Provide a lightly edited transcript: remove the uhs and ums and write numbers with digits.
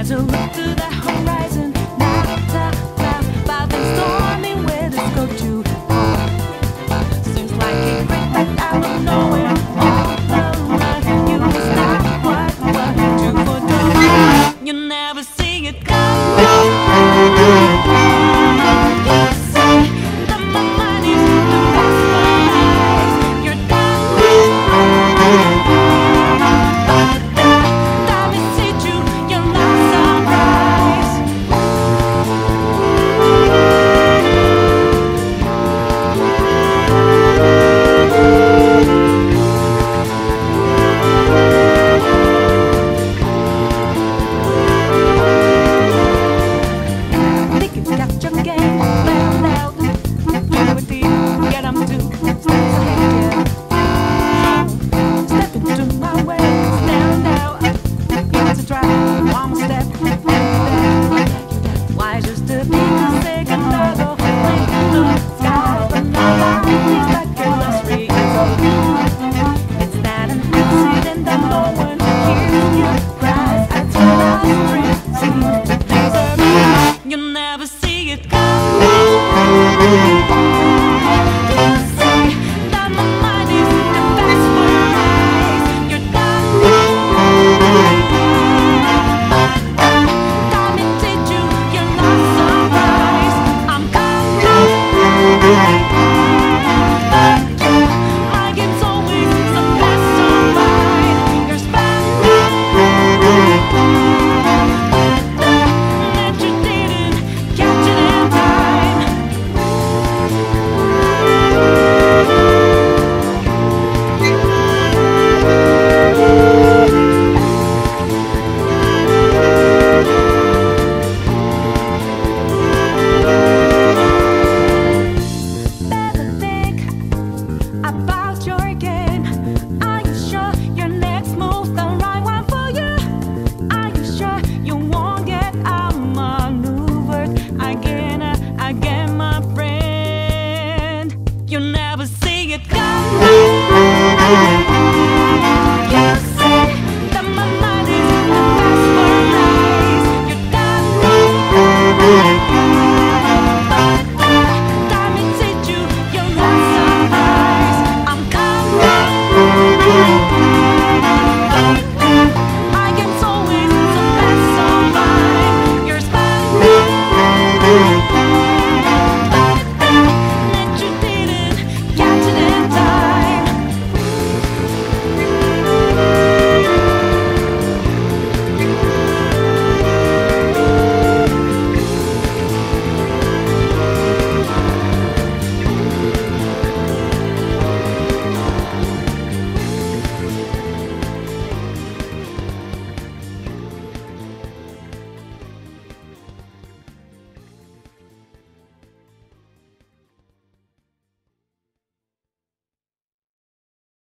As I look to the horizon, not by the stormy weather's go too far. Seems like a break back out of nowhere. All the run, you stop what to for. You never see it coming. You say that my money's the best for life. You're done. Time is hit you, you're not surprised. Think you got your game planned out. Do it deep, get 'em to steps ahead. Step into my way, stand out. It's a drive, one step.